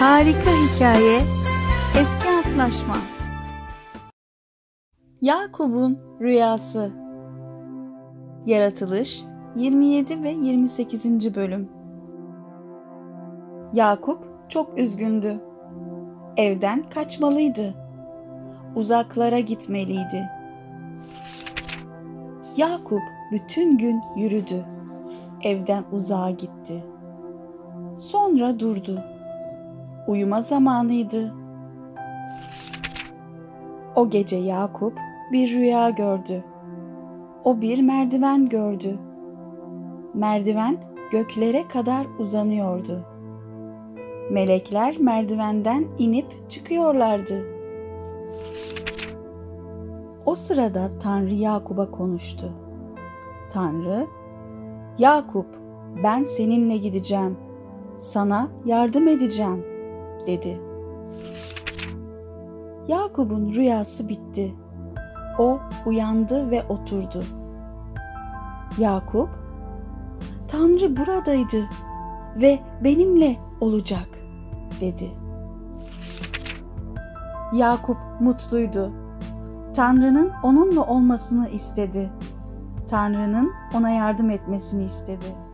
Harika hikaye, eski antlaşma. Yakup'un rüyası. Yaratılış 27 ve 28. bölüm. Yakup çok üzgündü. Evden kaçmalıydı. Uzaklara gitmeliydi. Yakup bütün gün yürüdü. Evden uzağa gitti. Sonra durdu. Uyuma zamanıydı. O gece Yakup bir rüya gördü. O bir merdiven gördü. Merdiven göklere kadar uzanıyordu. Melekler merdivenden inip çıkıyorlardı. O sırada Tanrı Yakup'a konuştu. Tanrı, "Yakup, ben seninle gideceğim. Sana yardım edeceğim," dedi. Yakup'un rüyası bitti. O uyandı ve oturdu. Yakup, "Tanrı buradaydı ve benimle olacak," dedi. Yakup mutluydu. Tanrı'nın onunla olmasını istedi. Tanrı'nın ona yardım etmesini istedi.